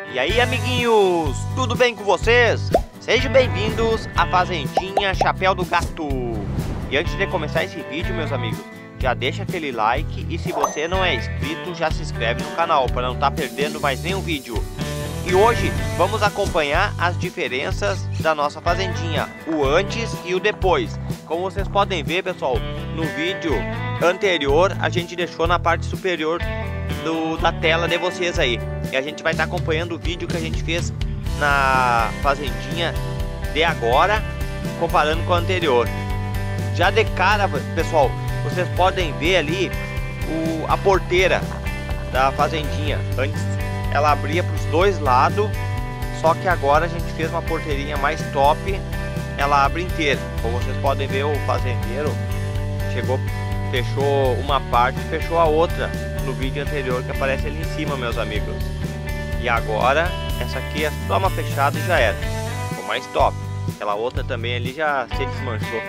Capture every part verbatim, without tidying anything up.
E aí, amiguinhos, tudo bem com vocês? Sejam bem-vindos à Fazendinha Chapéu do Gato. E antes de começar esse vídeo, meus amigos, já deixa aquele like e se você não é inscrito, já se inscreve no canal para não estar perdendo mais nenhum vídeo. E hoje vamos acompanhar as diferenças da nossa fazendinha, o antes e o depois. Como vocês podem ver, pessoal, no vídeo anterior a gente deixou na parte superior do, da tela de vocês aí. E a gente vai estar acompanhando o vídeo que a gente fez na fazendinha de agora, comparando com a anterior. Já de cara, pessoal, vocês podem ver ali o, a porteira da fazendinha. Antes ela abria para os dois lados, só que agora a gente fez uma porteirinha mais top, ela abre inteira. Como vocês podem ver, o fazendeiro chegou, fechou uma parte e fechou a outra no vídeo anterior que aparece ali em cima, meus amigos. E agora essa aqui é só uma fechada e já era, ficou mais top. Aquela outra também ali já se desmanchou.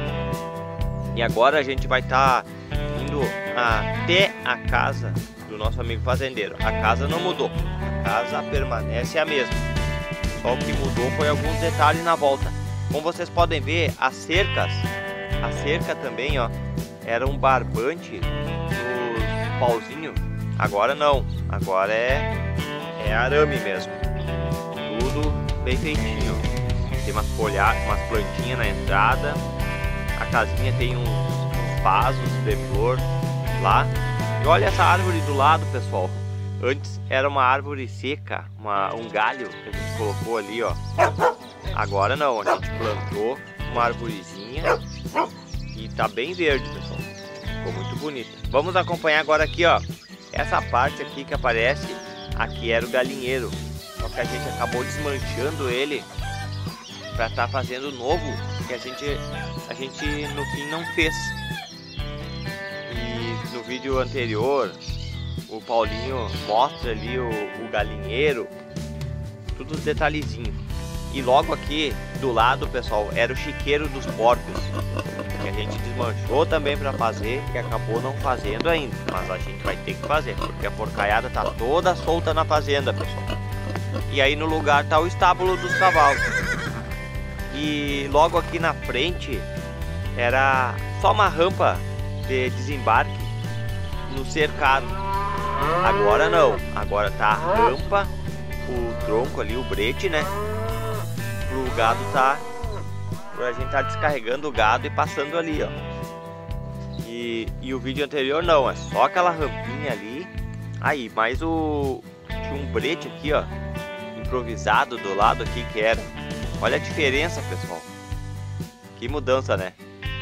E agora a gente vai estar tá indo até a casa do nosso amigo fazendeiro. A casa não mudou, a casa permanece a mesma, só o que mudou foi alguns detalhes na volta. Como vocês podem ver, as cercas, a cerca também, ó, era um barbante nos pauzinhos. Agora não, agora é, é arame mesmo, tudo bem feitinho. Tem umas folhagens, umas plantinhas na entrada. A casinha tem uns, uns vasos de flor lá. E olha essa árvore do lado, pessoal. Antes era uma árvore seca, uma, um galho que a gente colocou ali, ó. Agora não, a gente plantou uma arvorezinha e tá bem verde, pessoal. Ficou muito bonita. Vamos acompanhar agora aqui, ó. Essa parte aqui que aparece, aqui era o galinheiro. Só que a gente acabou desmanchando ele para estar tá fazendo novo, que a gente, a gente no fim não fez. E no vídeo anterior o Paulinho mostra ali o, o galinheiro, tudo detalhezinho. E logo aqui do lado, pessoal, era o chiqueiro dos porcos, que a gente desmanchou também para fazer e acabou não fazendo ainda, mas a gente vai ter que fazer, porque a porcaiada tá toda solta na fazenda, pessoal. E aí no lugar tá o estábulo dos cavalos. E logo aqui na frente era só uma rampa de desembarque no cercado. Agora não, agora tá a rampa, o tronco ali, o brete, né? Pro gado tá, pra gente tá descarregando o gado e passando ali, ó. E, e o vídeo anterior não, é só aquela rampinha ali. Aí, mais o tinha um brete aqui, ó, improvisado do lado aqui que era. Olha a diferença, pessoal. Que mudança, né?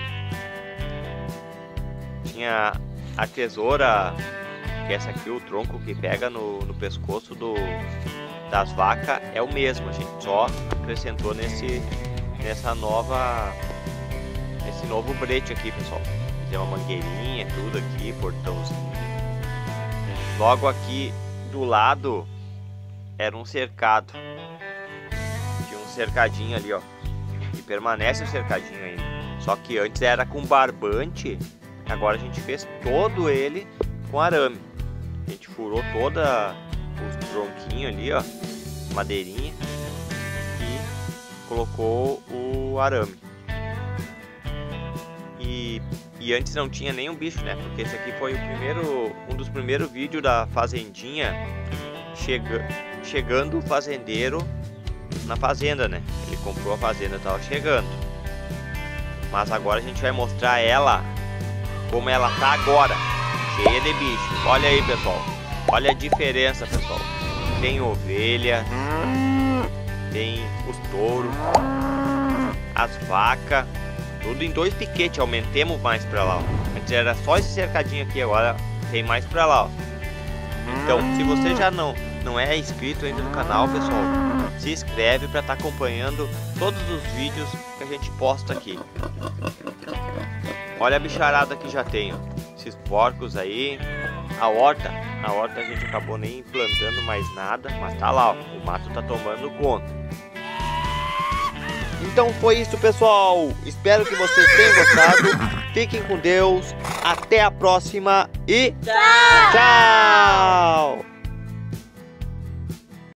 Tinha a tesoura, que essa aqui, o tronco que pega no, no pescoço do, das vacas, é o mesmo. A gente só acrescentou nesse, nessa nova, nesse novo brete aqui, pessoal. Tem uma mangueirinha, tudo aqui, portãozinho. Logo aqui do lado era um cercado. Cercadinho ali, ó, e permanece o cercadinho ainda, só que antes era com barbante, agora a gente fez todo ele com arame. A gente furou toda os tronquinhos ali, ó, madeirinha, e colocou o arame. E, e antes não tinha nenhum bicho, né, porque esse aqui foi o primeiro, um dos primeiros vídeos da fazendinha, chega, chegando o fazendeiro na fazenda, né? Ele comprou a fazenda, tava chegando. Mas agora a gente vai mostrar ela como ela tá agora, cheia de bicho. Olha aí, pessoal. Olha a diferença, pessoal. Tem ovelha, tem os touros, as vacas, tudo em dois piquetes. Aumentemos mais pra lá, ó. Antes era só esse cercadinho aqui, agora tem mais pra lá, ó. Então, se você já não não é inscrito ainda no canal, pessoal, se inscreve para estar tá acompanhando todos os vídeos que a gente posta aqui. Olha a bicharada que já tem, ó. Esses porcos aí, a horta, a horta a gente acabou nem plantando mais nada, mas tá lá, ó, o mato tá tomando conta. Então foi isso, pessoal. Espero que vocês tenham gostado. Fiquem com Deus. Até a próxima e tchau! Tchau!